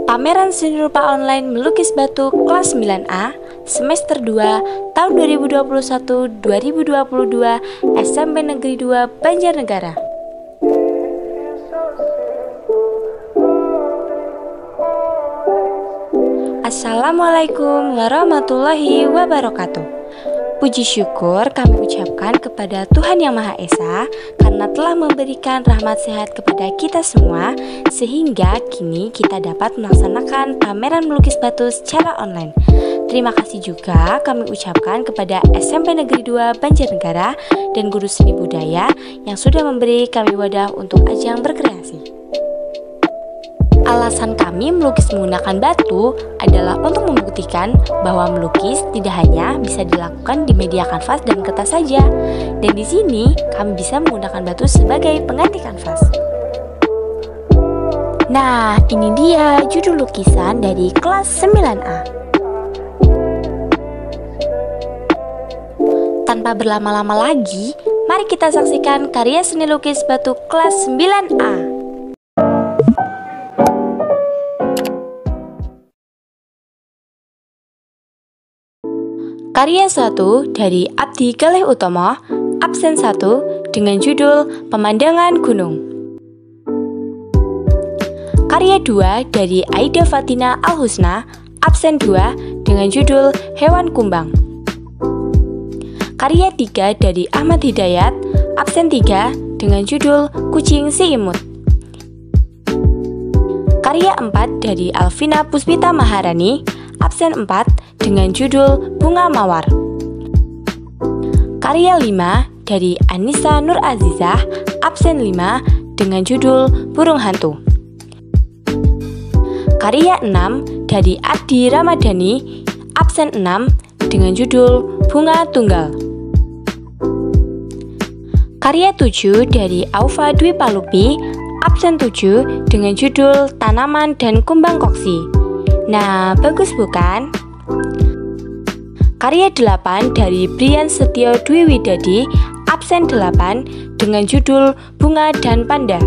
Pameran Seni Rupa Online Melukis Batu kelas 9A semester 2 tahun 2021-2022 SMP Negeri 2 Banjarnegara. Assalamualaikum warahmatullahi wabarakatuh. Puji syukur kami ucapkan kepada Tuhan Yang Maha Esa karena telah memberikan rahmat sehat kepada kita semua, sehingga kini kita dapat melaksanakan pameran melukis batu secara online. Terima kasih juga kami ucapkan kepada SMP Negeri 2 Banjarnegara dan guru seni budaya yang sudah memberi kami wadah untuk ajang berkreasi. Alasan kami melukis menggunakan batu adalah untuk membuktikan bahwa melukis tidak hanya bisa dilakukan di media kanvas dan kertas saja, dan di sini kami bisa menggunakan batu sebagai pengganti kanvas. Nah, ini dia judul lukisan dari kelas 9A. Tanpa berlama-lama lagi, mari kita saksikan karya seni lukis batu kelas 9A. Karya 1 dari Abdi Galih Utomo, absen 1 dengan judul Pemandangan Gunung. Karya 2 dari Aida Fatina Al-Husna, absen 2 dengan judul Hewan Kumbang. Karya 3 dari Ahmad Hidayat, absen 3 dengan judul Kucing Si Imut. Karya 4 dari Alvina Puspita Maharani, absen 4 dengan judul Bunga Mawar. Karya 5 dari Anissa Nur Azizah, absen 5 dengan judul Burung Hantu. Karya 6 dari Adi Ramadhani, absen 6 dengan judul Bunga Tunggal. Karya 7 dari Aufa Dwi Palupi, absen 7 dengan judul Tanaman dan Kumbang Koksi. Nah, bagus bukan? Karya 8 dari Brian Setio Dwi Widadi, absen 8 dengan judul Bunga dan Panda.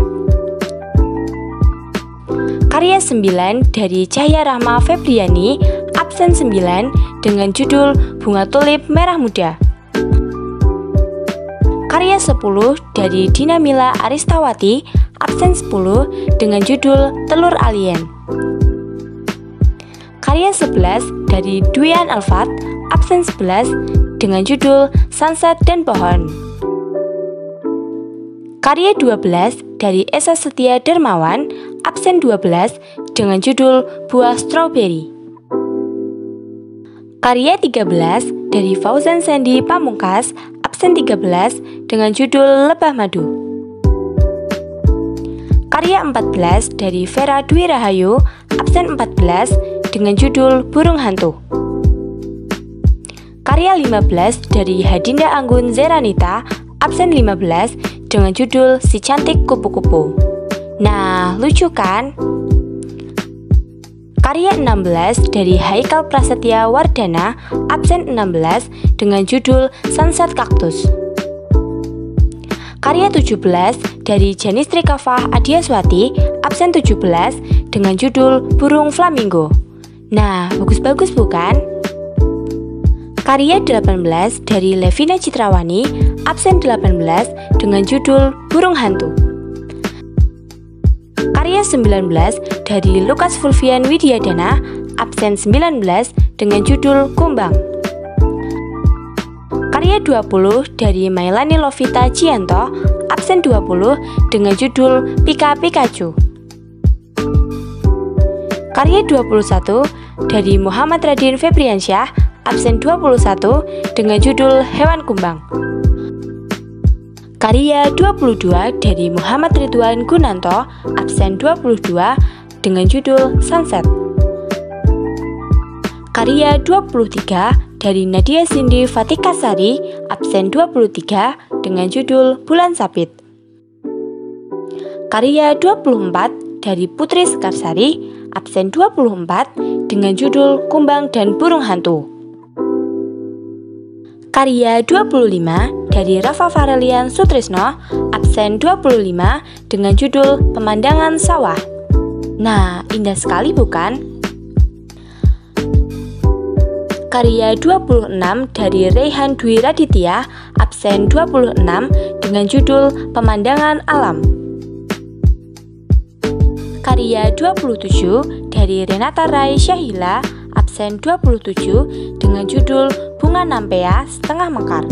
Karya 9 dari Cahya Rahma Febriani, absen 9 dengan judul Bunga Tulip Merah Muda. Karya 10 dari Dina Mila Aristawati, absen 10 dengan judul Telur Alien. Karya 11 dari Dwian Alfat, absen 11 dengan judul Sunset dan Pohon. Karya 12 dari Esa Setia Dermawan, absen 12 dengan judul Buah Strawberry. Karya 13 dari Fauzan Sandy Pamungkas, absen 13 dengan judul Lebah Madu. Karya 14 dari Vera Dwi Rahayu, absen 14 dengan judul Burung Hantu. Karya 15 dari Hadinda Anggun Zeranita, absen 15 dengan judul Si Cantik Kupu-Kupu. Nah, lucu kan? Karya 16 dari Haikal Prasetya Wardana, absen 16 dengan judul Sunset Kaktus. Karya 17 dari Janistri Kafah Adiaswati, absen 17 dengan judul Burung Flamingo. Nah, bagus-bagus bukan? Karya 18 dari Levina Citrawani, absen 18 dengan judul Burung Hantu. Karya 19 dari Lukas Fulvian Widyadana, absen 19 dengan judul Kumbang. Karya 20 dari Mailani Lovita Cianto, absen 20 dengan judul Pika Pikachu. Karya 21 dari Muhammad Radin Febriansyah, absen 21 dengan judul Hewan Kumbang. Karya 22 dari Muhammad Ridwan Gunanto, absen 22 dengan judul Sunset. Karya 23 dari Nadia Cindy Fatikasari, absen 23 dengan judul Bulan Sabit. Karya 24 dari Putri Sekarsari, absen 24 dengan judul Kumbang dan Burung Hantu. Karya 25 dari Rafa Farelian Sutrisno, absen 25 dengan judul Pemandangan Sawah. Nah, indah sekali bukan? Karya 26 dari Rehan Dwi Raditya, absen 26 dengan judul Pemandangan Alam. Karya 27 dari Renata Rai Syahila, absen 27 dengan judul Bunga Nampea Setengah Mekar.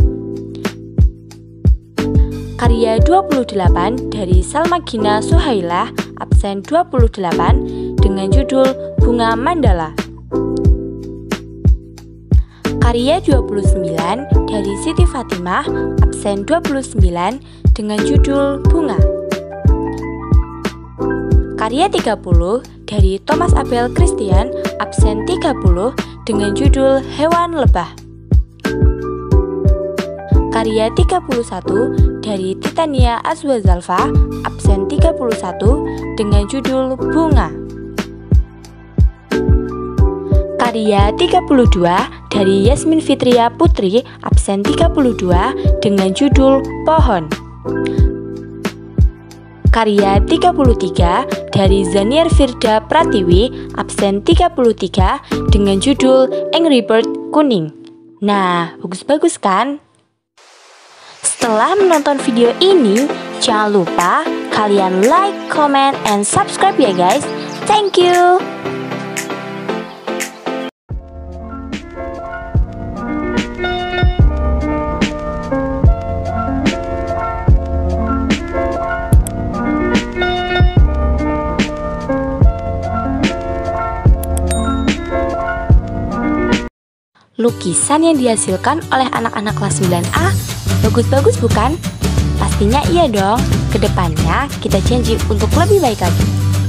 Karya 28 dari Salma Gina Suhaila, absen 28 dengan judul Bunga Mandala. Karya 29 dari Siti Fatimah, absen 29 dengan judul Bunga. Karya 30 dari Thomas Abel Christian, absen 30 dengan judul Hewan Lebah. Karya 31 dari Titania Azwazalfa, absen 31 dengan judul Bunga. Karya 32 dari Yasmin Fitria Putri, absen 32 dengan judul Pohon. Karya 33 dari Zaniar Firda Pratiwi, absen 33 dengan judul Angry Bird Kuning. Nah, bagus-bagus kan? Setelah menonton video ini, jangan lupa kalian like, comment, and subscribe ya guys. Thank you. Lukisan yang dihasilkan oleh anak-anak kelas 9A bagus-bagus bukan? Pastinya iya dong. Kedepannya kita janji untuk lebih baik lagi.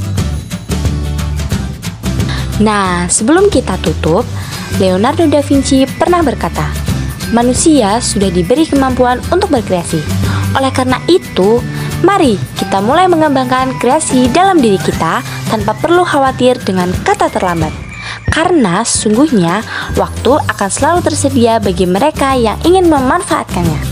Nah, sebelum kita tutup, Leonardo da Vinci pernah berkata, manusia sudah diberi kemampuan untuk berkreasi. Oleh karena itu, mari kita mulai mengembangkan kreasi dalam diri kita tanpa perlu khawatir dengan kata terlambat. Karena sesungguhnya waktu akan selalu tersedia bagi mereka yang ingin memanfaatkannya.